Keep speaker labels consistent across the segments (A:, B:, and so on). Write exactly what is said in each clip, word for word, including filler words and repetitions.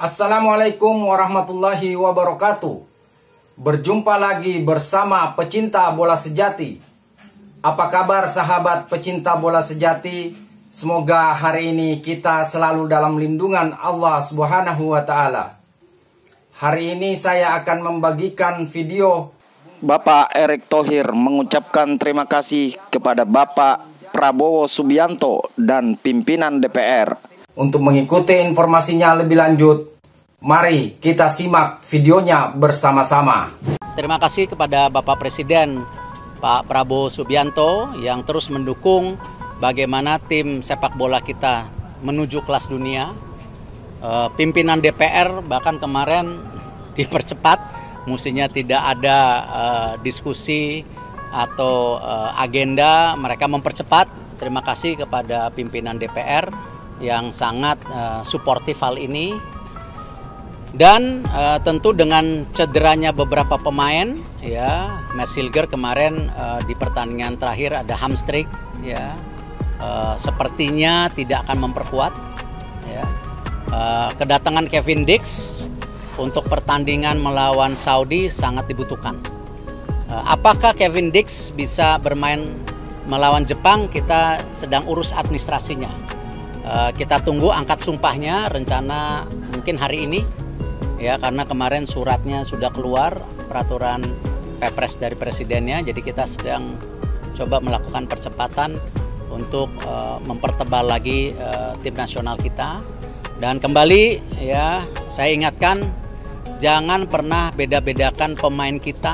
A: Assalamualaikum warahmatullahi wabarakatuh. Berjumpa lagi bersama pecinta bola sejati. Apa kabar sahabat pecinta bola sejati? Semoga hari ini kita selalu dalam lindungan Allah Subhanahu wa taala. Hari ini saya akan membagikan video Bapak Erick Thohir mengucapkan terima kasih kepada Bapak Prabowo Subianto dan pimpinan D P R. Untuk mengikuti informasinya lebih lanjut, mari kita simak videonya bersama-sama.
B: Terima kasih kepada Bapak Presiden Pak Prabowo Subianto yang terus mendukung bagaimana tim sepak bola kita menuju kelas dunia. E, pimpinan D P R bahkan kemarin dipercepat, mestinya tidak ada e, diskusi atau e, agenda, mereka mempercepat. Terima kasih kepada pimpinan D P R yang sangat uh, suportif hal ini. Dan uh, tentu dengan cederanya beberapa pemain, ya, Matt Silger kemarin uh, di pertandingan terakhir ada hamstring, ya, uh, sepertinya tidak akan memperkuat, ya. Uh, kedatangan Kevin Dix untuk pertandingan melawan Saudi sangat dibutuhkan. Uh, apakah Kevin Dix bisa bermain melawan Jepang? Kita sedang urus administrasinya. Uh, kita tunggu angkat sumpahnya, rencana mungkin hari ini, ya, karena kemarin suratnya sudah keluar, peraturan Pepres dari presidennya, jadi kita sedang coba melakukan percepatan untuk uh, mempertebal lagi uh, tim nasional kita. Dan kembali, ya, saya ingatkan, jangan pernah beda-bedakan pemain kita.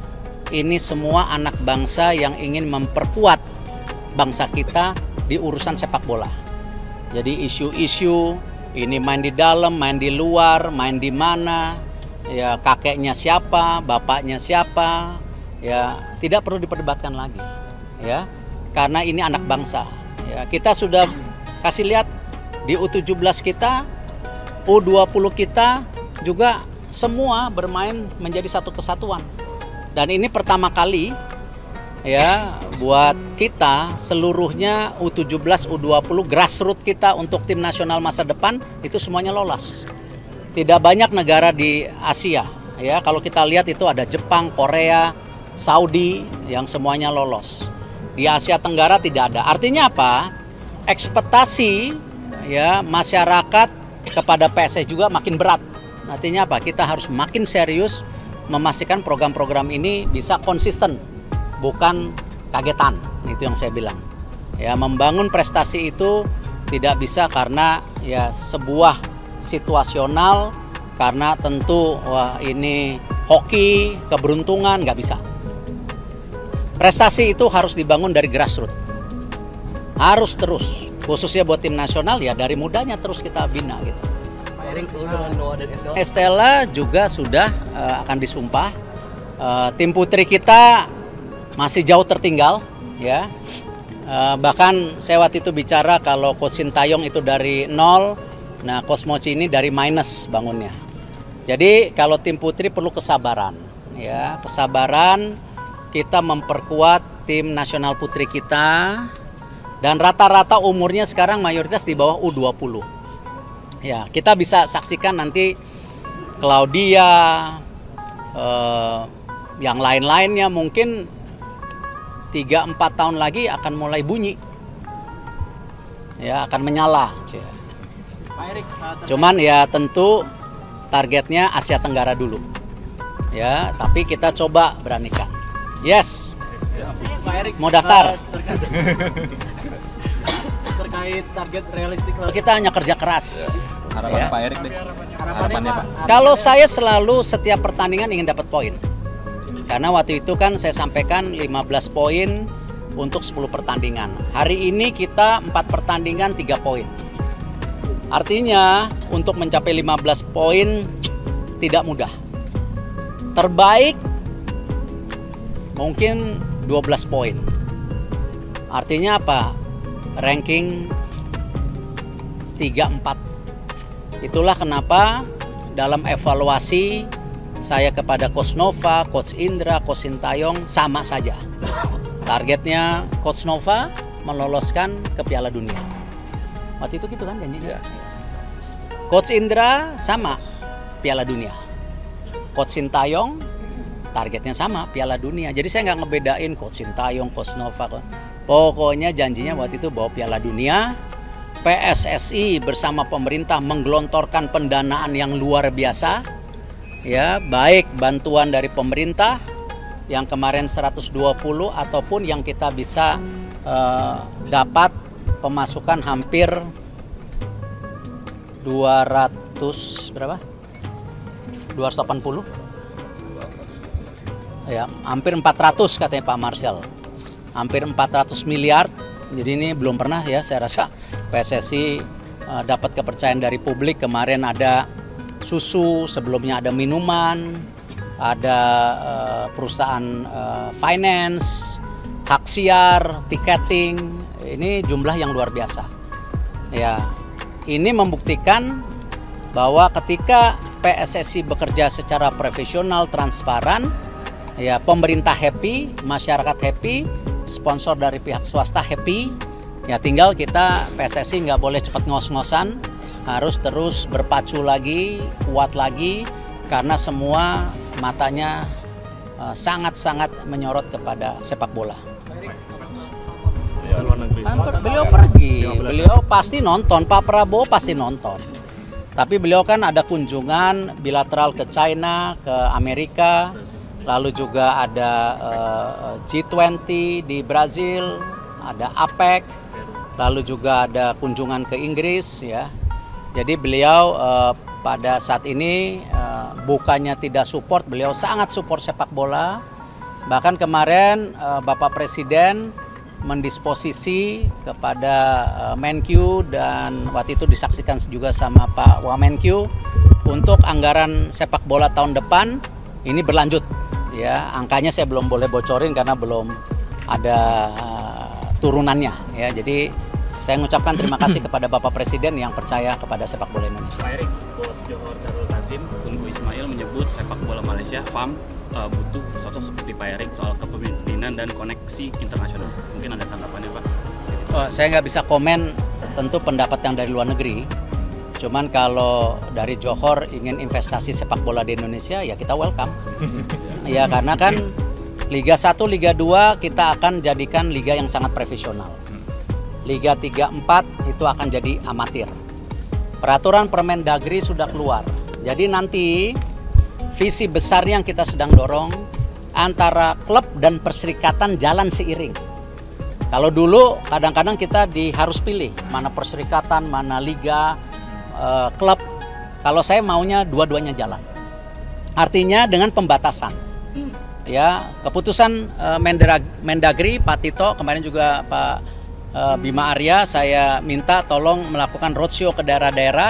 B: Ini semua anak bangsa yang ingin memperkuat bangsa kita di urusan sepak bola. Jadi isu-isu ini main di dalam, main di luar, main di mana, ya, kakeknya siapa, bapaknya siapa, ya, tidak perlu diperdebatkan lagi, ya, karena ini anak bangsa. Ya, kita sudah kasih lihat di U tujuh belas kita, U dua puluh kita juga semua bermain menjadi satu kesatuan. Dan ini pertama kali, ya, buat kita seluruhnya U tujuh belas, U dua puluh, grassroots kita untuk tim nasional masa depan itu semuanya lolos. Tidak banyak negara di Asia, ya, kalau kita lihat itu ada Jepang, Korea, Saudi yang semuanya lolos. Di Asia Tenggara tidak ada. Artinya apa? Ekspektasi, ya, masyarakat kepada P S S juga makin berat. Artinya apa? Kita harus makin serius memastikan program-program ini bisa konsisten, bukan kagetan. Itu yang saya bilang, ya, membangun prestasi itu tidak bisa karena, ya, sebuah situasional, karena tentu wah ini hoki keberuntungan, nggak bisa. Prestasi itu harus dibangun dari grassroots, harus terus, khususnya buat tim nasional, ya, dari mudanya terus kita bina gitu. Estella juga sudah uh, akan disumpah. Uh, tim putri kita masih jauh tertinggal, ya. E, bahkan saya waktu itu bicara kalau Coach Sintayong itu dari nol, nah Coach Mochi ini dari minus bangunnya. Jadi kalau tim putri perlu kesabaran, ya, kesabaran kita memperkuat tim nasional putri kita, dan rata-rata umurnya sekarang mayoritas di bawah U dua puluh. Ya, kita bisa saksikan nanti Claudia, eh, yang lain-lainnya mungkin tiga empat tahun lagi akan mulai bunyi, ya, akan menyala. Cuman ya tentu targetnya Asia Tenggara dulu, ya, tapi kita coba beranikan. Yes, mau daftar? Terkait target realistik, kita hanya kerja keras.
C: Harapannya, ya, Pak Erick deh. Harapannya, Pak.
B: Kalau saya selalu setiap pertandingan ingin dapat poin. Karena waktu itu kan saya sampaikan lima belas poin untuk sepuluh pertandingan. Hari ini kita empat pertandingan tiga poin. Artinya untuk mencapai lima belas poin tidak mudah. Terbaik mungkin dua belas poin. Artinya apa? Ranking tiga empat. Itulah kenapa dalam evaluasi saya kepada Coach Nova, Coach Indra, Coach Sintayong sama saja. Targetnya Coach Nova meloloskan ke Piala Dunia. Waktu itu gitu kan janjinya. Ya. Coach Indra sama, Piala Dunia. Coach Sintayong targetnya sama, Piala Dunia. Jadi saya nggak ngebedain Coach Sintayong, Coach Nova. Pokoknya janjinya waktu itu bawa Piala Dunia. P S S I bersama pemerintah menggelontorkan pendanaan yang luar biasa. Ya, baik bantuan dari pemerintah yang kemarin seratus dua puluh ataupun yang kita bisa uh, dapat pemasukan hampir dua ratus berapa? dua ratus delapan puluh. Ya, hampir empat ratus katanya Pak Marshall. Hampir empat ratus miliar. Jadi ini belum pernah ya saya rasa P S S I uh, dapat kepercayaan dari publik. Kemarin ada susu, sebelumnya ada minuman, ada uh, perusahaan uh, finance, hak siar, tiketing. Ini jumlah yang luar biasa. Ya, ini membuktikan bahwa ketika P S S I bekerja secara profesional, transparan, ya pemerintah happy, masyarakat happy, sponsor dari pihak swasta happy, ya tinggal kita P S S I nggak boleh cepat ngos-ngosan, harus terus berpacu lagi, kuat lagi, karena semua matanya sangat-sangat uh, menyorot kepada sepak bola. Beliau pergi, beliau pasti nonton, Pak Prabowo pasti nonton. Tapi beliau kan ada kunjungan bilateral ke China, ke Amerika, lalu juga ada uh, G dua puluh di Brazil, ada APEC, lalu juga ada kunjungan ke Inggris ya. Jadi beliau uh, pada saat ini uh, bukannya tidak support, beliau sangat support sepak bola. Bahkan kemarin uh, Bapak Presiden mendisposisi kepada uh, Menkyu dan waktu itu disaksikan juga sama Pak Wamenkyu untuk anggaran sepak bola tahun depan ini berlanjut. Ya, angkanya saya belum boleh bocorin karena belum ada uh, turunannya ya. Jadi saya mengucapkan terima kasih kepada Bapak Presiden yang percaya kepada sepak bola Indonesia.
D: Pak Erik, Bos Johor Darul Nazim, Tunggu Ismail menyebut sepak bola Malaysia F A M uh, butuh sosok seperti Pak Erik soal kepemimpinan dan koneksi internasional. Mungkin ada tanggapannya Pak?
B: Oh, saya nggak bisa komen tentu pendapat yang dari luar negeri. Cuman kalau dari Johor ingin investasi sepak bola di Indonesia ya kita welcome. Ya karena kan Liga satu, Liga dua kita akan jadikan liga yang sangat profesional. Liga tiga, empat itu akan jadi amatir. Peraturan Permendagri sudah keluar. Jadi nanti visi besar yang kita sedang dorong antara klub dan perserikatan jalan seiring. Kalau dulu kadang-kadang kita di, harus pilih mana perserikatan, mana liga, Uh, klub. Kalau saya maunya dua-duanya jalan. Artinya dengan pembatasan. Ya, keputusan uh, Mendagri Pak Tito kemarin juga Pak uh, Bima Arya saya minta tolong melakukan roadshow ke daerah-daerah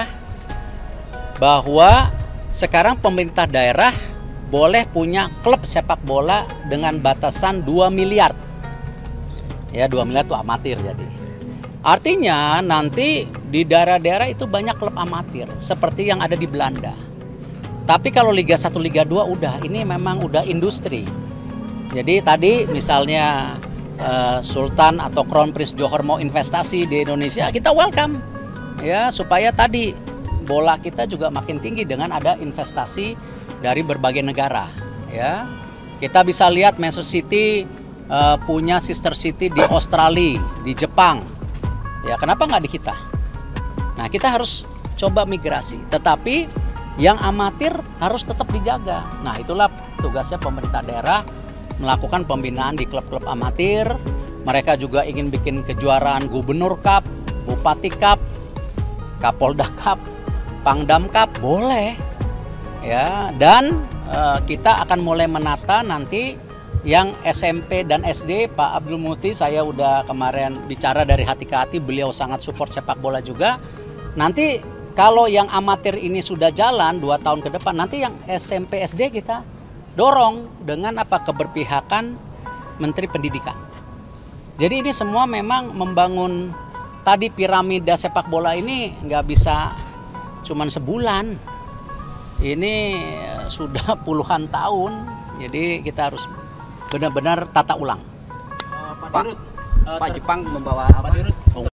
B: bahwa sekarang pemerintah daerah boleh punya klub sepak bola dengan batasan dua miliar. Ya, dua miliar itu amatir jadi. Artinya nanti di daerah-daerah itu banyak klub amatir seperti yang ada di Belanda. Tapi kalau Liga satu, Liga dua udah, ini memang udah industri. Jadi tadi misalnya uh, Sultan atau Crown Prince Johor mau investasi di Indonesia, kita welcome. Ya, supaya tadi bola kita juga makin tinggi dengan ada investasi dari berbagai negara, ya. Kita bisa lihat Manchester City uh, punya sister city di Australia, di Jepang. Ya, kenapa nggak di kita? Nah, kita harus coba migrasi. Tetapi yang amatir harus tetap dijaga. Nah, itulah tugasnya pemerintah daerah melakukan pembinaan di klub-klub amatir. Mereka juga ingin bikin kejuaraan Gubernur Cup, Bupati Cup, Kapolda Cup, Pangdam Cup, boleh. Ya, dan uh, kita akan mulai menata nanti yang S M P dan S D. Pak Abdul Muti saya udah kemarin bicara dari hati ke hati, beliau sangat support sepak bola juga. Nanti kalau yang amatir ini sudah jalan dua tahun ke depan, nanti yang S M P S D kita dorong dengan apa keberpihakan Menteri Pendidikan. Jadi ini semua memang membangun tadi piramida sepak bola ini nggak bisa cuman sebulan. Ini sudah puluhan tahun. Jadi kita harus benar-benar tata ulang.
E: Uh, Pak, Pak, uh, Pak Jepang membawa apa?